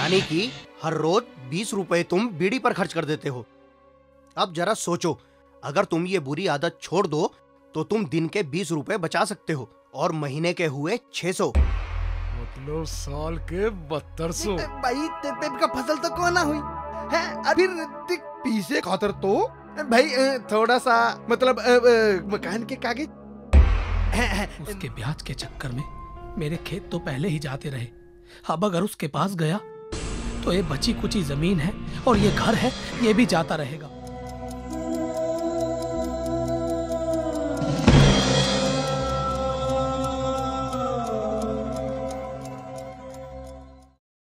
यानी कि हर रोज 20 रुपए तुम बीड़ी पर खर्च कर देते हो। अब जरा सोचो, अगर तुम ये बुरी आदत छोड़ दो तो तुम दिन के 20 रुपए बचा सकते हो और महीने के हुए 600। मतलब साल के 7200। भाई तेरे का फसल तो को ना हुई है, अभी पीछे खातर तो भाई थोड़ा सा मतलब मकान के कागज। उसके ब्याज के चक्कर में मेरे खेत तो पहले ही जाते रहे। अब अगर उसके पास गया तो ये बची कुची जमीन है और ये घर है, ये भी जाता रहेगा।